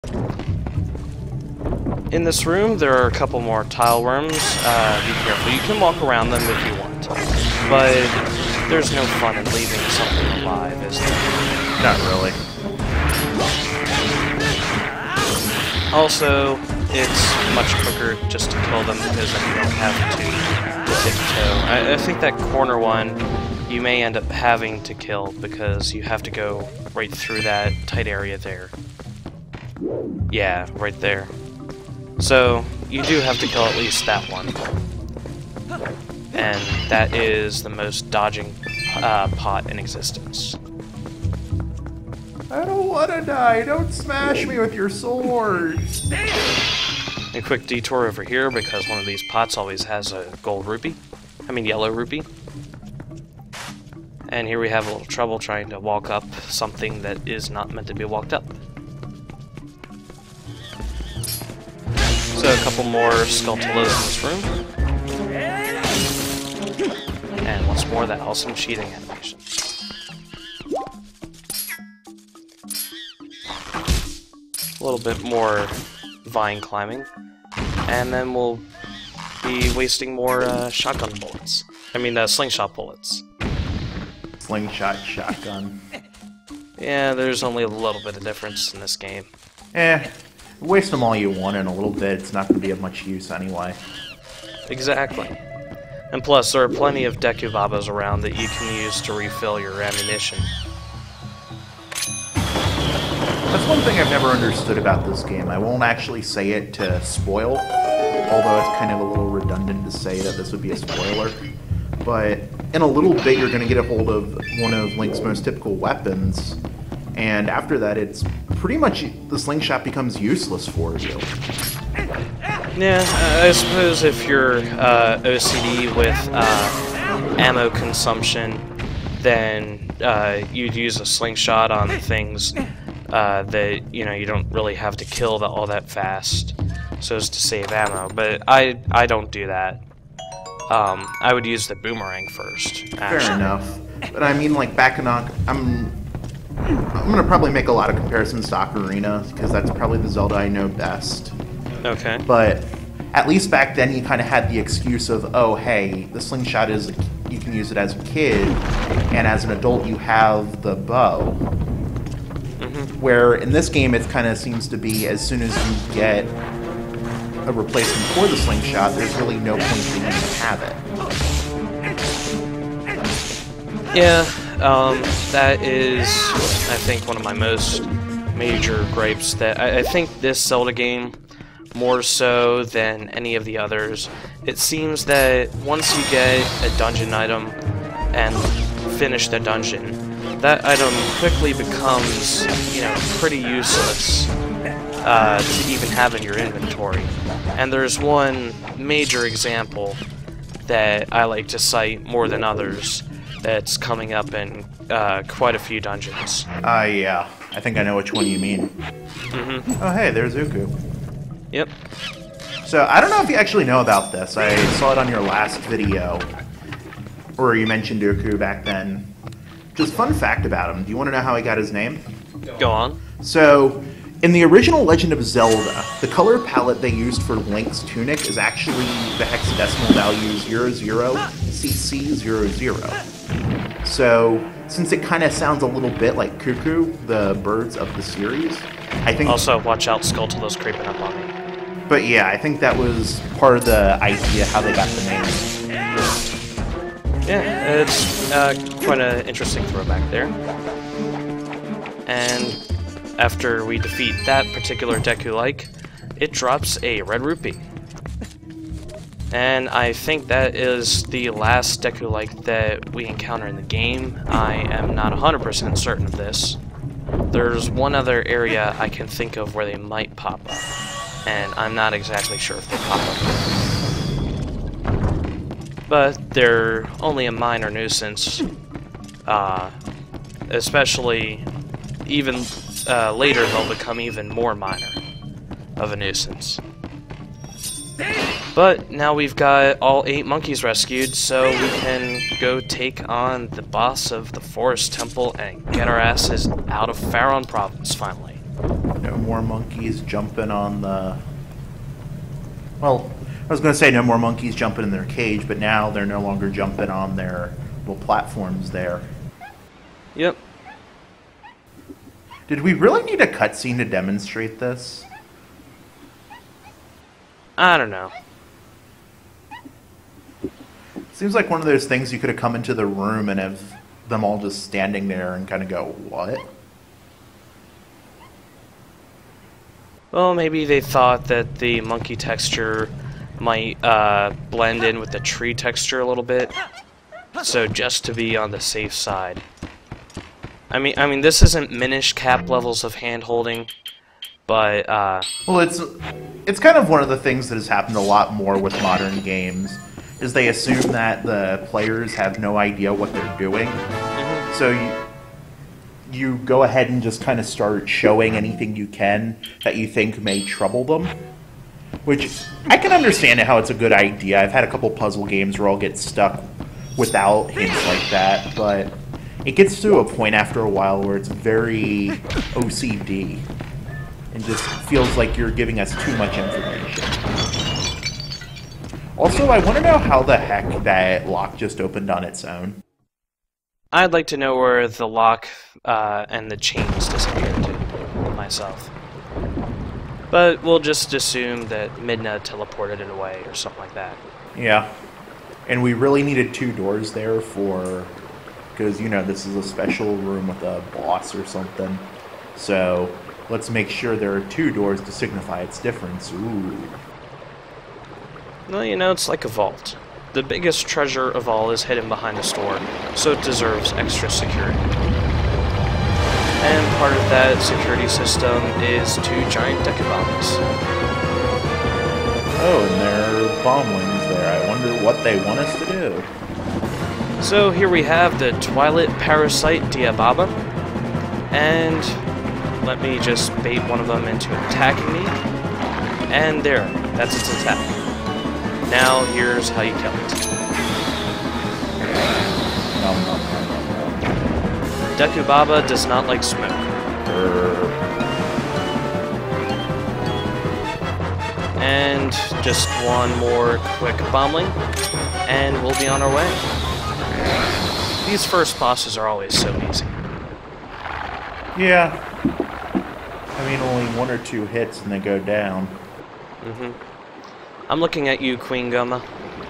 In this room, there are a couple more tile worms. Be careful. You can walk around them if you want, but there's no fun in leaving something alive, is there? Not really. Also, it's much quicker just to kill them because then you don't have to tiptoe. I think that corner one you may end up having to kill because you have to go right through that tight area there. Yeah, right there. So, you do have to kill at least that one. And that is the most dodging pot in existence. I don't want to die. Don't smash me with your sword. A quick detour over here because one of these pots always has a gold rupee. I mean yellow rupee. And here we have a little trouble trying to walk up something that is not meant to be walked up. So a couple more Skulltulas in this room. And once more that awesome cheating animation. A little bit more vine climbing. And then we'll be wasting more shotgun bullets. I mean slingshot bullets. Slingshot shotgun. Yeah, there's only a little bit of difference in this game. Waste them all you want in a little bit, it's not going to be of much use anyway. Exactly. And plus, there are plenty of Deku Babas around that you can use to refill your ammunition. That's one thing I've never understood about this game. I won't actually say it to spoil, although it's kind of a little redundant to say that this would be a spoiler. But in a little bit, you're going to get a hold of one of Link's most typical weapons, and after that, it's pretty much the slingshot becomes useless for you. Yeah, I suppose if you're OCD with ammo consumption, then you'd use a slingshot on things that you don't really have to kill all that fast, so as to save ammo. But I don't do that. I would use the boomerang first. Actually. Fair enough, but I mean, like I'm gonna probably make a lot of comparisons to Ocarina because that's probably the Zelda I know best. Okay. But at least back then you kind of had the excuse of, oh hey, the slingshot is, you can use it as a kid, and as an adult you have the bow. Mm-hmm. Where in this game it kind of seems to be as soon as you get a replacement for the slingshot, there's really no point to even have it. Yeah, that is, I think, one of my most major gripes. That I think this Zelda game, more so than any of the others, it seems that once you get a dungeon item and finish the dungeon, that item quickly becomes, pretty useless to even have in your inventory. And there's one major example that I like to cite more than others that's coming up in quite a few dungeons. Yeah. I think I know which one you mean. Mm-hmm. Oh, hey, there's Uku. Yep. So, I don't know if you actually know about this. I saw it on your last video, where you mentioned Uku back then. Just fun fact about him. Do you want to know how he got his name? Go on. So, in the original Legend of Zelda, the color palette they used for Link's tunic is actually the hexadecimal value 00CC00. So, since it kind of sounds a little bit like Cuckoo, the birds of the series, I think... Also, watch out, Skulltula's creeping up on me. But yeah, I think that was part of the idea how they got the name. Yeah, it's quite an interesting throwback there. And after we defeat that particular Deku-like, it drops a red rupee. And I think that is the last Deku-like that we encounter in the game. I am not 100% certain of this. There's one other area I can think of where they might pop up, and I'm not exactly sure if they pop up. But they're only a minor nuisance, especially even later they'll become even more minor of a nuisance. But now we've got all 8 monkeys rescued, so we can go take on the boss of the Forest Temple and get our asses out of Faron Province, finally. No more monkeys jumping on the... Well, I was going to say no more monkeys jumping in their cage, but now they're no longer jumping on their little platforms there. Yep. Did we really need a cutscene to demonstrate this? I don't know. Seems like one of those things you could have come into the room and have them all just standing there and kind of go, what? Well, maybe they thought that the monkey texture might blend in with the tree texture a little bit, so just to be on the safe side. I mean, this isn't Minish Cap levels of hand-holding, but well, it's kind of one of the things that has happened a lot more with modern games, is they assume that the players have no idea what they're doing, so you go ahead and just kind of start showing anything you can that you think may trouble them. Which, I can understand how it's a good idea. I've had a couple puzzle games where I'll get stuck without hints like that, but it gets to a point after a while where it's very OCD. And just feels like you're giving us too much information. Also, I want to know how the heck that lock just opened on its own. I'd like to know where the lock and the chains disappeared to myself. But we'll just assume that Midna teleported it away or something like that. Yeah. And we really needed 2 doors there for... Because, you know, this is a special room with a boss or something. So, let's make sure there are 2 doors to signify its difference. Ooh. Well, you know, it's like a vault. The biggest treasure of all is hidden behind the store, so it deserves extra security. And part of that security system is 2 giant Bokoblins. Oh, and there are bomblings there. I wonder what they want us to do. So here we have the Twilight Parasite Diababa, and let me just bait one of them into attacking me, and there, that's its attack. Now here's how you kill it. Dekubaba does not like smoke. And just one more quick bombling, and we'll be on our way. These first bosses are always so easy. Yeah. I mean, only 1 or 2 hits and they go down. I'm looking at you, Queen Goma.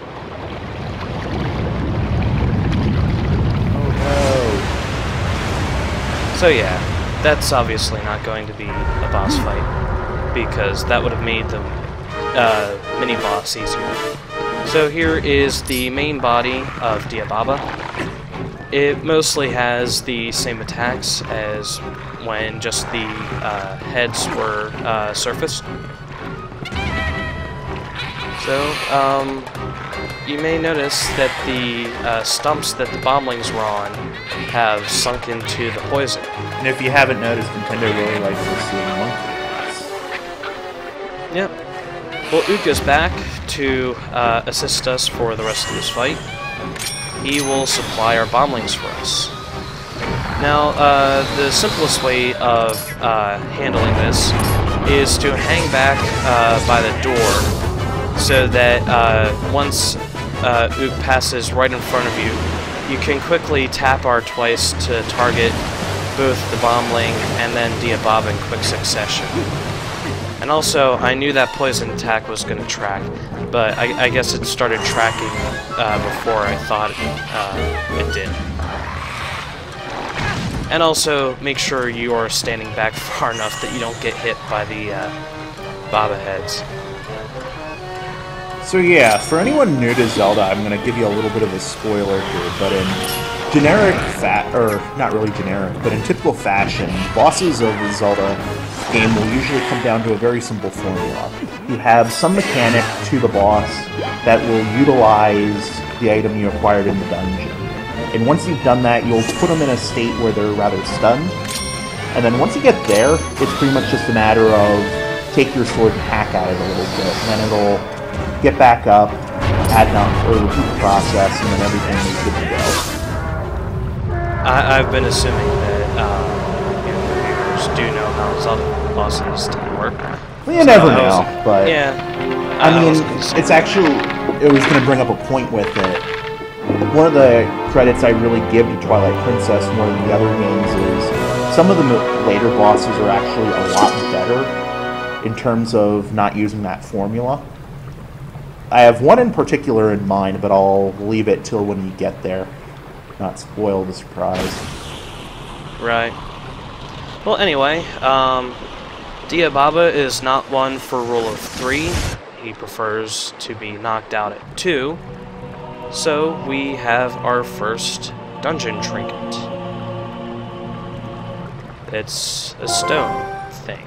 So yeah, that's obviously not going to be a boss fight, because that would have made the mini-boss easier. So here is the main body of Diababa. It mostly has the same attacks as when just the heads were surfaced. So, you may notice that the stumps that the bomblings were on have sunk into the poison. And if you haven't noticed, Nintendo really likes to see monkeys. Yep. Well, Uka's back to assist us for the rest of this fight. He will supply our bomblings for us. Now, the simplest way of handling this is to hang back by the door, so that once Ook passes right in front of you, you can quickly tap R twice to target both the bombling and then Diababa in quick succession. And also, I knew that poison attack was going to track, but I guess it started tracking before I thought it did. And also, make sure you are standing back far enough that you don't get hit by the Baba heads. So yeah, for anyone new to Zelda, I'm going to give you a little bit of a spoiler here, but in generic not really generic, but in typical fashion, bosses of the Zelda game will usually come down to a very simple formula. You have some mechanic to the boss that will utilize the item you acquired in the dungeon. And once you've done that, you'll put them in a state where they're rather stunned. And then once you get there, it's pretty much just a matter of take your sword and hack at it a little bit, and then it'll get back up, add or repeat the process, and then everything is good to go. I've been assuming that you know, the viewers do know how Zelda bosses didn't work. Well, you never know, but... Yeah. I mean, it's actually... It was going to bring up a point with it. One of the credits I really give to Twilight Princess more than the other games is some of the later bosses are actually a lot better in terms of not using that formula. I have one in particular in mind, but I'll leave it till when you get there. Not spoil the surprise. Right. Well, anyway, Diababa is not one for rule of 3. He prefers to be knocked out at 2. So we have our first dungeon trinket. It's a stone thing.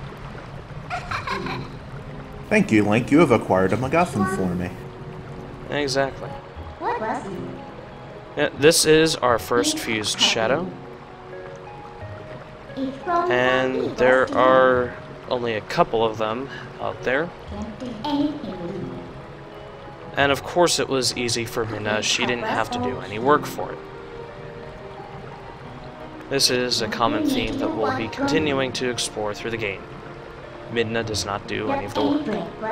Thank you, Link. You have acquired a MacGuffin for me. Exactly. Yeah, this is our first fused shadow. And there are only a couple of them out there. And of course it was easy for Minna, she didn't have to do any work for it. This is a common theme that we'll be continuing to explore through the game. Midna does not do any of the work.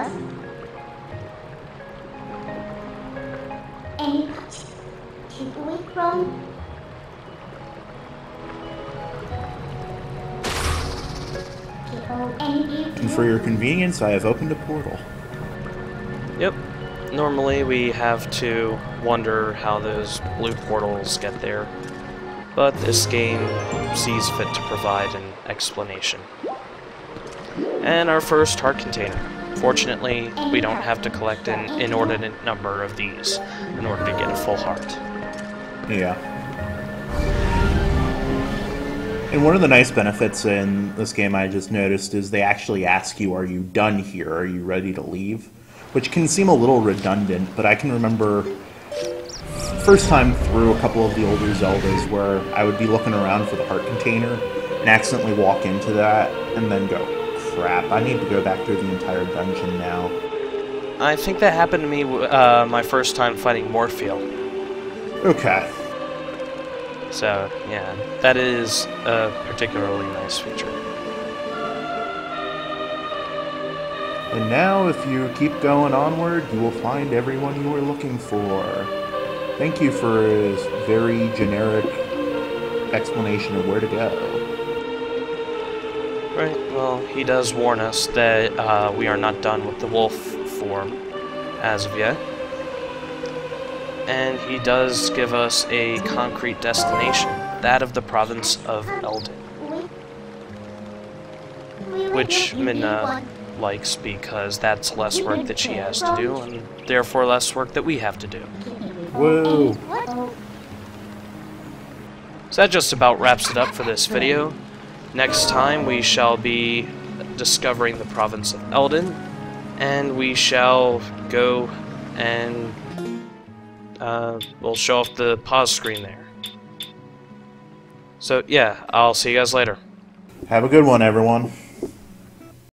And for your convenience, I have opened a portal. Yep. Normally we have to wonder how those blue portals get there, but this game sees fit to provide an explanation. And our first heart container. Fortunately, we don't have to collect an inordinate number of these in order to get a full heart. Yeah. And one of the nice benefits in this game I just noticed is they actually ask you, are you done here? Are you ready to leave? Which can seem a little redundant, but I can remember first time through a couple of the older Zeldas where I would be looking around for the heart container and accidentally walk into that and then go, crap, I need to go back through the entire dungeon now. I think that happened to me my first time fighting Morpheal. Okay. So, yeah, that is a particularly nice feature. And now, if you keep going onward, you will find everyone you were looking for. Thank you for his very generic explanation of where to go. Right, well, he does warn us that we are not done with the wolf form as of yet. And he does give us a concrete destination, that of the province of Eldin. Which Minna likes because that's less work that she has to do, and therefore less work that we have to do. Whoa! So that just about wraps it up for this video. Next time we shall be discovering the province of Eldin, and we shall go and we'll show off the pause screen there. So yeah, I'll see you guys later. Have a good one, everyone.